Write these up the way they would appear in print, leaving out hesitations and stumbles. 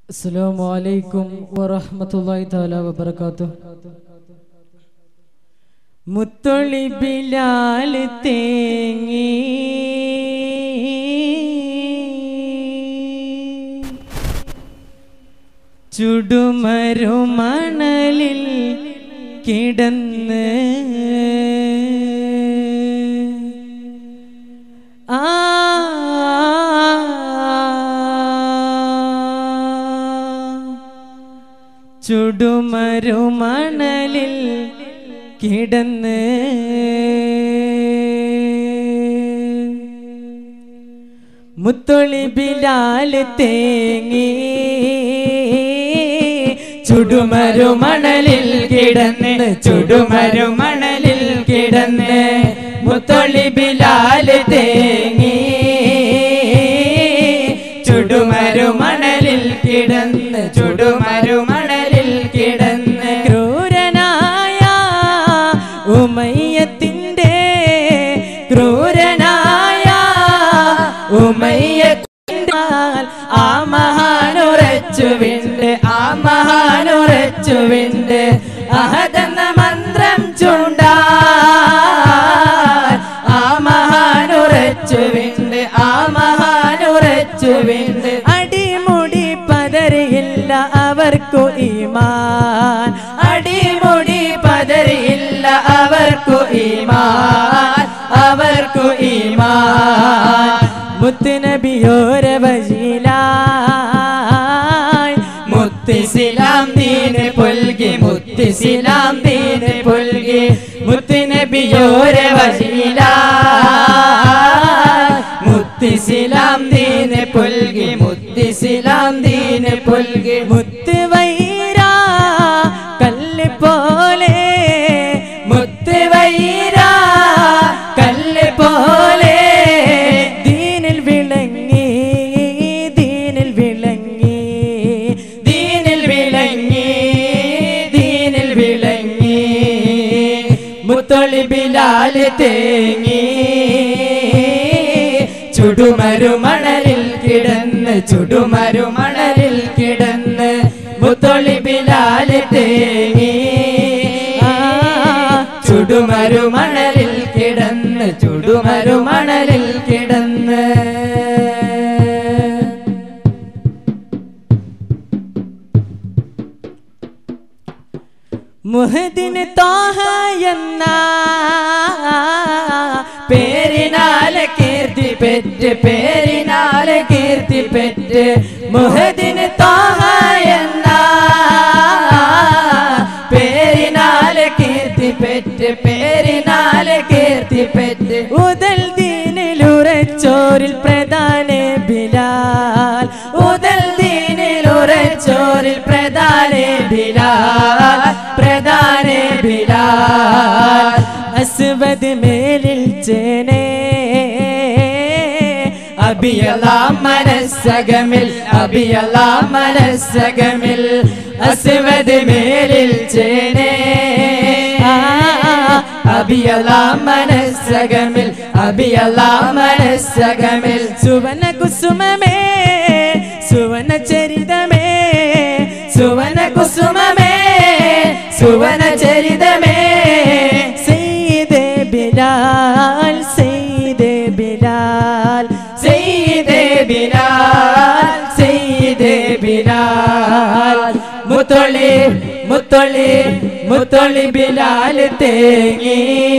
അസ്സലാമു അലൈക്കും വറഹ്മത്തുള്ളാഹി തആല വബറകാതുഹു. മുത്തൊളി ബിലാൽ തേങ്ങി ചുടുമരുമണലിൽ കിടന്ന് ചുടുമരുമണലിൽ കിടന്ന് മുത്തൊളി ബിലാൽ തേങ്ങി ചുടുമരുമണലിൽ കിടന്ന് ചുടുമരുമണലിൽ കിടന്ന് മുത്തൊളി ബിലാൽ തേങ്ങി ചുടുമരുമണലിൽ കിടന്ന് ചുടുമരുമണലിൽ കിടന്ന് ക്രൂരനായ ഉമയ്യത്തിന്റെ ക്രൂരനായ ഉമയ്യത്തിന്റെ ആ മഹാനുറച്ചുവിണ്ട് ആ മഹാനുറച്ചുവിണ്ട് അഹദെന്ന മന്ത്രം ചൂണ്ടാൻ ആ മഹാനുറച്ചുവിണ്ട് ആ മഹാനുറച്ചുവിണ്ട് അടിമുടി പതറിയില്ല അവർക്കു ഈമാൻ അടിമുടി പതറിയില്ല അവർക്കു ഈമാൻ അവർക്കു ഈമാൻ മുത്തുനബിയോരെ വജീലായി മുത്തിസ്ലാം ദീന് പുൽകി മുത്തിസ്ലാം ദീന് പുൽകി മുത്തുനബിയോരെ വജീലായി മുത്തിസ്ലാം ദീന് പുൽകി മുത്തിസ്ലാം ദീന് പുൽകി മുത്തുവൈര കല്ല് പോലെ മുത്തുവൈര കല്ല് പോലെ ദീനിൽ വിളങ്ങി ദീനിൽ വിളങ്ങി ദീനിൽ വിളങ്ങി ദീനിൽ വിളങ്ങി മുത്തൊളി ബിലാൽ തേങ്ങി ചുടുമരുമണലിൽ കിടന്ന് ചുടുമരുമണലിൽ കിടന്ന് മുത്തൊളി ബിലാൽ തേങ്ങി ചുടുമരുമണലിൽ കിടന്ന് ചുടുമരുമണലിൽ കിടന്ന് മുഹദിൻ ത്വാഹ എന്ന പേരിനാൽ കീർത്തി പെറ്റ് പേരിനാൽ കീർത്തി പെറ്റ് മുഹദിൻ ത്വാഹ എന്ന പേരിനാൽ കീർത്തി പെറ്റ് പേരിനാൽ കീർത്തി പെറ്റ് ഉദൽ ദീനിലുറച്ചോരിൽ പ്രധാന ബിലാൽ ഉദൽ ദീനിലുറച്ചോരിൽ പ്രധാന ബിലാൽ പ്രധാന ബിലാൽ അസ്വദ് മേലിൽ ചേനേ അബിയലാം മനസ്സകമിൽ അബിയലാം മനസ്സകമിൽ അസ്വദ് മേലിൽ ചേനേ അബിയലാം മനസ്സകമിൽ അബിയലാം മനസ്സകമിൽ സുവന കുസുമമേ സുവന ചരിതമേ സുവന കുസുമമേ സുവന ചരിതമേ സയ്യിദേ ബിലാൽ സയ്യിദേ ബിലാൽ സയ്യിദേ ബിലാൽ സയ്യിദേ ബിലാൽ മുത്തൊളി മുത്തൊളി മുത്തൊളി ബിലാൽ തേങ്ങി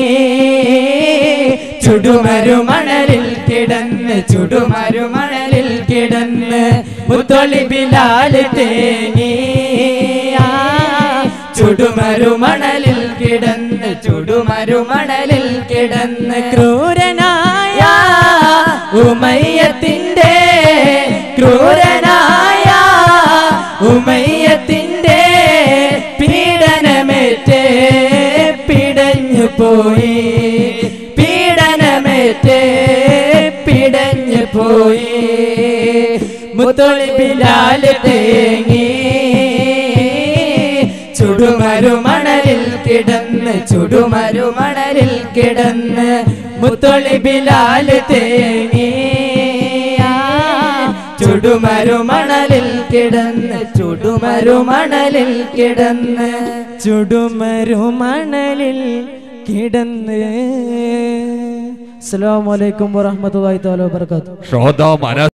ചുടുമരുമണലിൽ കിടന്ന് ചുടുമരുമണലിൽ കിടന്ന് മുത്തൊളി ബിലാൽ തേങ്ങി ചുടുമരുമണലിൽ കിടന്ന് ചുടുമരുമണലിൽ കിടന്ന് ക്രൂരനായ ഉമയ്യത്തിന്റെ ക്രൂരനായ ഉമയ്യത്തിന്റെ പീഡനമേറ്റ് പിടഞ്ഞു പോയി പീഡനമേറ്റ് പിടഞ്ഞു പോയി മുത്തൊളി ബിലാൽ തേങ്ങി ചുടുമരുമണലിൽ കിടന്ന് ചുടുമരുമണലിൽ കിടന്ന് മുത്തൊളി ബിലാൽ തേങ്ങി ചുടു ചുടുമരുമണലിൽ കിടന്ന് ചുടുമരുമണലിൽ കിടന്ന് ചുടുമരുമണലിൽ കിടന്ന്. അസ്സലാമു അലൈക്കും വറഹ്മത്തുള്ളാഹി തആല വബറകാതുഹു.